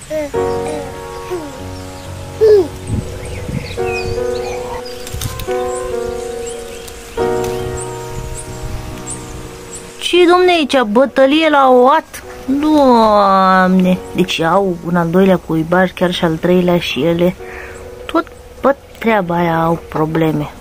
Ce, domne, aici, bătălie la oat? Doamne! Deci au un al doilea cuibaj, chiar și al treilea și ele. Tot pe treaba aia au probleme.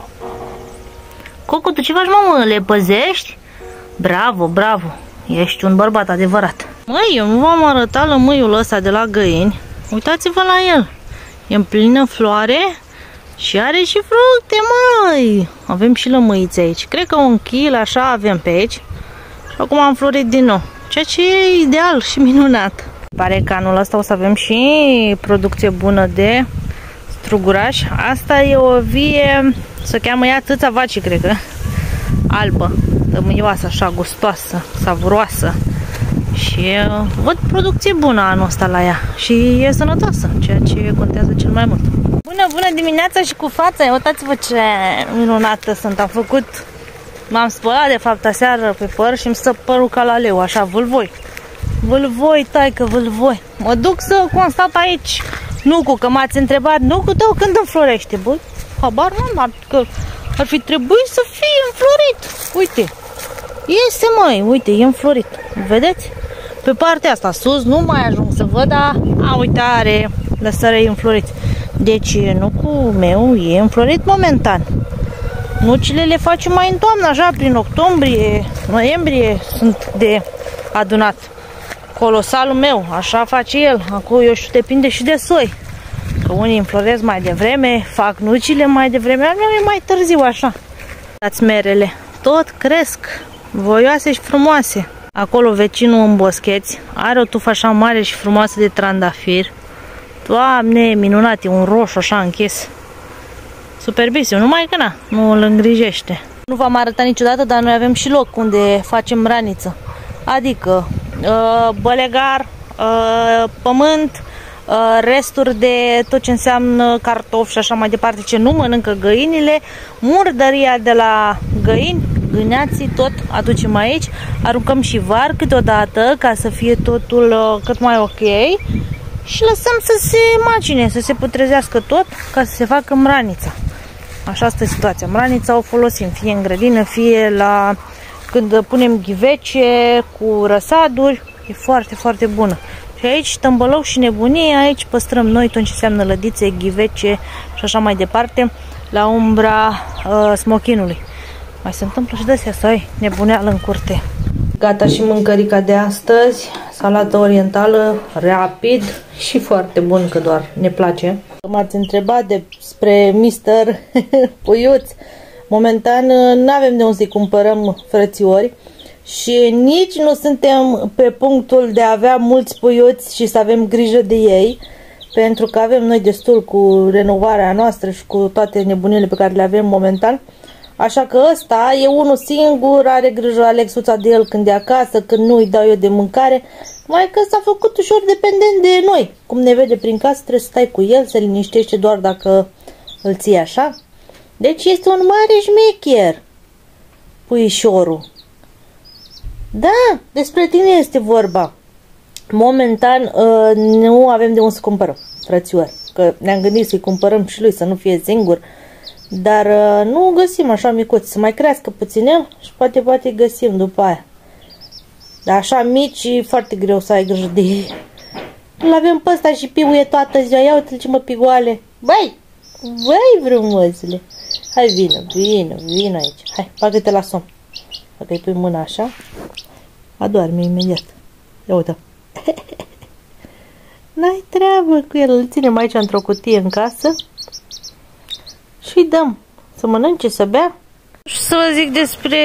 Coco, tu ce faci, mamă? Le păzești? Bravo, bravo! Ești un bărbat adevărat. Măi, eu nu v-am arătat lămâiul ăsta de la găini. Uitați-vă la el. E în plină floare și are și fructe, măi! Avem și lămâiți aici. Cred că 1 kg așa avem pe aici. Și acum am florit din nou. Ceea ce e ideal și minunat. Pare că anul ăsta o să avem și producție bună de struguraș. Asta e o vie, se cheamă ea țâța vacii, cred că. Albă, tămâioasă, așa, gustoasă, savuroasă. Și văd producție bună anul ăsta la ea. Și e sănătoasă, ceea ce contează cel mai mult. Bună dimineața și cu fața! Uitați-vă ce minunată sunt. Am făcut... M-am spălat, de fapt, aseară pe păr și îmi stă părul ca la leu, așa, vâlvoi. Vâlvoi, taică, vâlvoi. Mă duc să constat aici nucul, că m-ați întrebat, nucul tău când înflorește, băi? Habar n-am, că ar fi trebuit să fie înflorit. Uite, este, măi, uite, e înflorit. Vedeți? Pe partea asta, sus, nu mai ajung să văd, dar, uite, are lăsărei înfloriți. Deci, nucul meu e înflorit momentan. Nucile le facem mai în toamnă, așa, prin octombrie, noiembrie sunt de adunat. Colosalul meu, așa face el. Acum, eu știu, depinde și de soi. Că unii înfloresc mai devreme, fac nucile mai devreme, al meu e mai târziu, așa. Dați merele, tot cresc, voioase și frumoase. Acolo vecinul în boscheți are o tufă așa mare și frumoasă de trandafir. Doamne, minunat, e un roșu așa închis. Superbisiu, numai că na, nu îl îngrijește. Nu v-am arătat niciodată, dar noi avem și loc unde facem raniță. Adică bălegar, pământ, resturi de tot ce înseamnă cartofi și așa mai departe, ce nu mănâncă găinile, murdăria de la găini, gâneații, tot aducem aici, aruncăm și var câteodată ca să fie totul cât mai ok și lăsăm să se macine, să se putrezească tot ca să se facă mranița. Așa este situația. Mranița o folosim fie în grădină, fie la când punem ghivece cu răsaduri. E foarte, foarte bună. Și aici tămbălău și nebunie, aici păstrăm noi tot ce înseamnă lădițe, ghivece și așa mai departe, la umbra smochinului. Mai se întâmplă și de-astea să ai nebuneală în curte. Gata și mâncărica de astăzi, salată orientală, rapid și foarte bun, că doar ne place. M-ați întrebat despre Mister Puiuț. Momentan nu avem de unde să-i cumpărăm, frățiori, și nici nu suntem pe punctul de a avea mulți puiuți și să avem grijă de ei, pentru că avem noi destul cu renovarea noastră și cu toate nebunile pe care le avem momentan. Așa că ăsta e unul singur, are grijă Alexuța de el când e acasă, când nu îi dau eu de mâncare. Mai că s-a făcut ușor dependent de noi. Cum ne vede prin casă, trebuie să stai cu el, se liniștește doar dacă îl ții așa. Deci este un mare șmecher, puișorul. Da, despre tine este vorba. Momentan nu avem de unde să cumpărăm, frățiori. Că ne-am gândit să-i cumpărăm și lui, să nu fie singur. Dar nu găsim așa micuți, să mai crească puțin el și poate găsim după aia. Dar așa mici e foarte greu să ai grijă de ei. Îl avem pe ăsta și piuie toată ziua. Ia uite-l ce mă pigoale. Băi, frumosule. Hai, vină aici. Hai, bagă-te la somn. Dacă îi pui mâna așa, adorme imediat. Ia uite. N-ai treabă cu el, îl ținem aici într-o cutie în casă și îi dăm să mănânce, să bea. Și să vă zic despre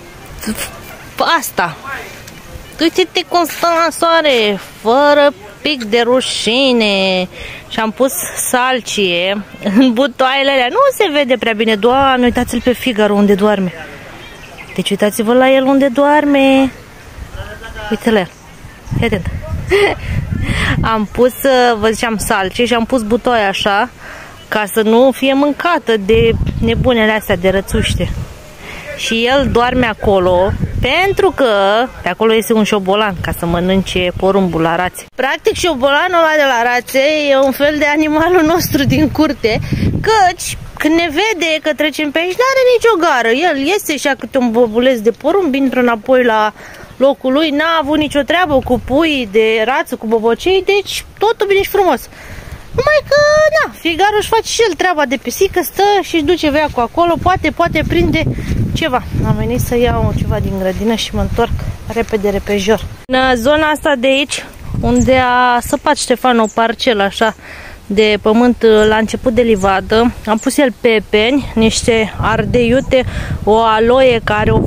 asta. Uite-te cum stă la soare, fără pic de rușine. Și am pus salcie în butoaiele alea. Nu se vede prea bine. Doamne, uitați-l pe Figaro unde doarme. Deci uitați-vă la el unde doarme. Uite-l el. Fii atent. Am pus, vă ziceam, salcie și am pus butoaie așa, ca să nu fie mâncată de nebunele astea de rățuște. și el doarme acolo pentru că pe acolo este un șobolan ca să mănânce porumbul la rațe. Practic șobolanul ăla de la rațe e un fel de animalul nostru din curte, căci când ne vede că trecem pe aici n-are nicio gară. El iese și-a câte un bobuleț de porumb, intră înapoi la locul lui, n-a avut nicio treabă cu pui de rață, cu bobocei, deci totul bine și frumos. Numai că, na, figarul își face și el treaba de pisică, stă și își duce veacul acolo, poate prinde ceva. Am venit să iau ceva din grădină și mă întorc repede, repejor. În zona asta de aici, unde a săpat Ștefan o parcelă așa de pământ la început de livadă, am pus el pepeni, niște ardei, o aloe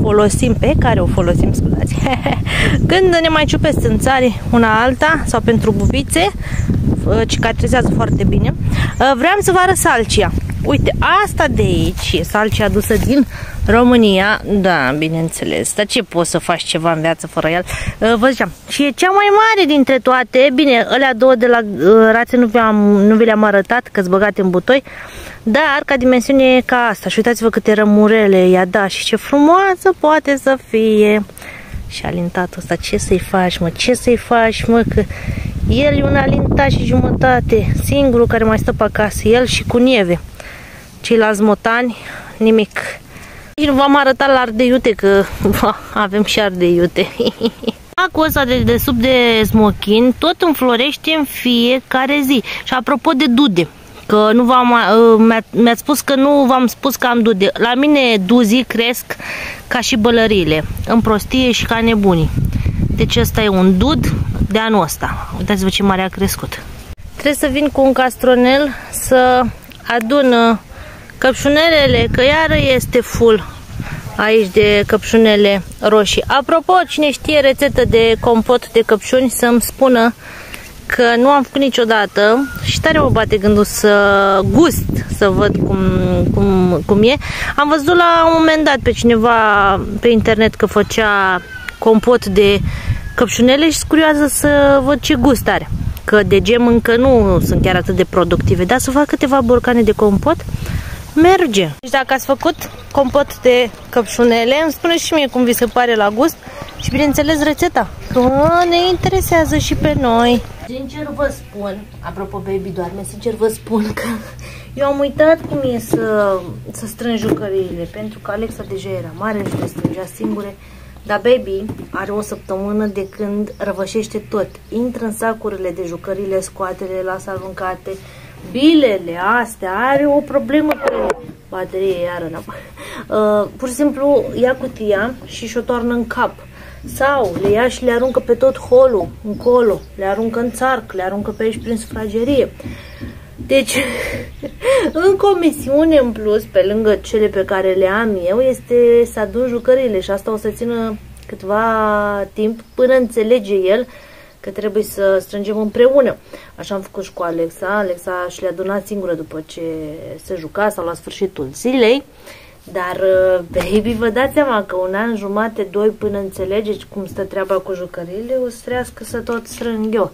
pe care o folosim, scuzați, când ne mai ciupesc țânțarii una alta sau pentru bubițe, cicatrizează foarte bine. Vreau să vă arăt salcia. Uite, asta de aici e salcia adusă din România. Da, bineînțeles, dar ce poți să faci ceva în viață fără el? Vă ziceam, și e cea mai mare dintre toate. Bine, alea două de la rațe nu vi le-am arătat, că-s băgate în butoi, dar ca dimensiune e ca asta. Și uitați-vă câte rămurele i-a dat și ce frumoasă poate să fie. Și alintatul ăsta, ce să-i faci, mă? Ce să-i faci, mă? Că el e un alintat și jumătate, singurul care mai stă pe acasă, el și cu nieve. Ceilalți motani, nimic. Și nu v-am arătat la ardei iute, că avem și ardei iute. Acul ăsta de sub de smochin tot înflorește în fiecare zi. Și apropo de dude, că nu mi-ați spus că nu v-am spus că am dude. La mine duzii cresc ca și bălăriile, în prostie și ca nebunii. Deci ăsta e un dud de anul ăsta. Uitați-vă ce mare a crescut. Trebuie să vin cu un castronel să adun căpșunelele, că iară este full aici de căpșunele roșii. Apropo, cine știe rețetă de compot de căpșuni să-mi spună, că nu am făcut niciodată și tare mă bate gândul să gust, să văd cum e. Am văzut la un moment dat pe cineva pe internet că făcea compot de căpșunele și sunt curioasă să văd ce gust are. Că de gem încă nu sunt chiar atât de productive, dar să fac câteva borcane de compot merge. Deci dacă ați făcut compot de căpșunele, îmi spuneți și mie cum vi se pare la gust și bineînțeles rețeta, că ne interesează și pe noi. Sincer vă spun, apropo baby doarme, sincer vă spun că eu am uitat cum e să strâng jucăriile, pentru că Alexa deja era mare și le strângea singure. Dar baby are o săptămână de când răvășește tot. Intră în sacurile de jucării, le scoate, le lasă aruncate. Bilele astea, are o problemă cu ele. Baterie iară, pur și simplu ia cutia și și-o toarnă în cap. Sau le ia și le aruncă pe tot holul, încolo. Le aruncă în țarc, le aruncă pe aici prin sufragerie. Deci, încă o misiune în plus, pe lângă cele pe care le am eu, este să adun jucăriile și asta o să țină câtva timp până înțelege el că trebuie să strângem împreună. Așa am făcut și cu Alexa. Alexa și le-a adunat singură după ce se juca sau la sfârșitul zilei. Dar, baby, vă dați seama că un an jumate, doi, până înțelegeți cum stă treaba cu jucăriile, o să trească să tot strâng eu.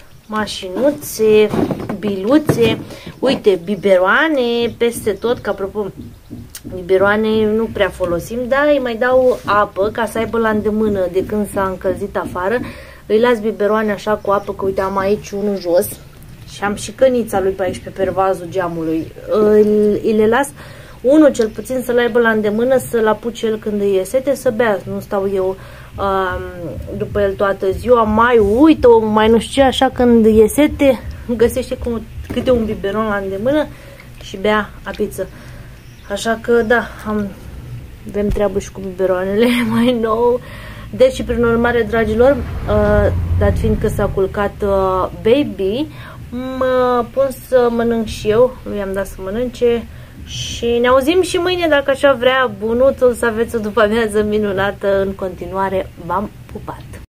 Mașinuțe, biluțe, uite, biberoane peste tot, că apropo, biberoane nu prea folosim, dar îi mai dau apă ca să aibă la îndemână de când s-a încălzit afară. Îi las biberoane așa cu apă, că uite am aici unul jos și am și cănița lui pe aici pe pervazul geamului. Îi le las unul cel puțin să-l aibă la îndemână, să-l apuce el când îi e sete să bea, nu stau eu după el toată ziua, mai uită, mai nu știu ce, așa când e sete, găsește câte un biberon la îndemână și bea apiță. Așa că da, avem treabă și cu biberoanele mai nou. Deci, prin urmare, dragilor, dat fiind că s-a culcat baby, mă pun să mănânc și eu, lui am dat să mănânce. Și ne auzim și mâine, dacă așa vrea bunuțul, să aveți o după-amiază minunată în continuare. V-am pupat!